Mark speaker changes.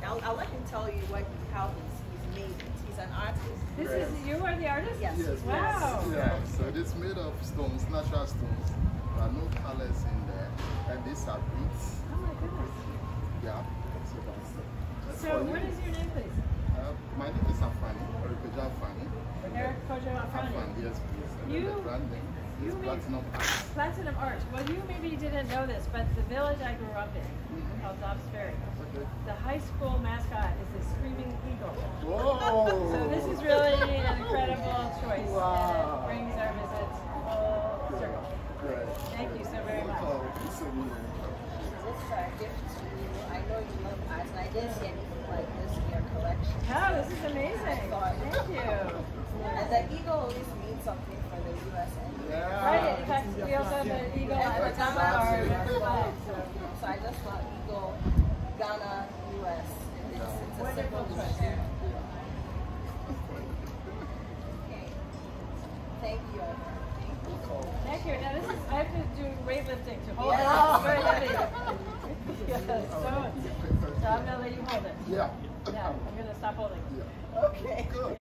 Speaker 1: I'll let him tell you how he's made it. He's an artist.
Speaker 2: This is, you are the artist?
Speaker 1: Yes.
Speaker 2: Wow.
Speaker 3: Yeah, so it's made of stones, natural stones. There are no colors in there. And these are beads.
Speaker 2: Oh my goodness.
Speaker 3: Yeah. So
Speaker 2: So what is your name, please?
Speaker 3: My name is Afani, or Afani.
Speaker 2: Eric Kojo Afani.
Speaker 3: Afani, yes, please. And
Speaker 2: You-
Speaker 3: the brand name is
Speaker 2: you
Speaker 3: Platinum Art.
Speaker 2: Platinum Art. Well, you maybe didn't know this, but the village I grew up in, called Dobbs Ferry,
Speaker 3: Okay.
Speaker 2: the high school mascot is the Screaming Eagle.
Speaker 3: Whoa!
Speaker 2: So this is really an incredible choice, and
Speaker 3: Wow.
Speaker 2: it brings our visits full circle.
Speaker 3: Great.
Speaker 2: Thank you so very much.
Speaker 3: Oh, it's a
Speaker 1: This is a gift to you. I know you love art, and I didn't see anything like this in your collection.
Speaker 2: Oh, this is amazing. Thank you.
Speaker 1: And the eagle always means something for the U.S.
Speaker 3: Yeah.
Speaker 2: Right, in fact, we also have an eagle at the top of our flag.
Speaker 1: So I just thought eagle, Ghana, U.S. It's a
Speaker 2: Wonderful
Speaker 1: simple
Speaker 2: choice.
Speaker 1: share. Okay. Thank you.
Speaker 2: Thank you. Now this is, I have to do weightlifting to hold
Speaker 1: Yeah.
Speaker 2: it. It's very heavy. Yes, so I'm going to let you hold it.
Speaker 3: Yeah.
Speaker 2: Yeah, I'm going to stop holding.
Speaker 3: Yeah.
Speaker 1: Okay.
Speaker 3: Good.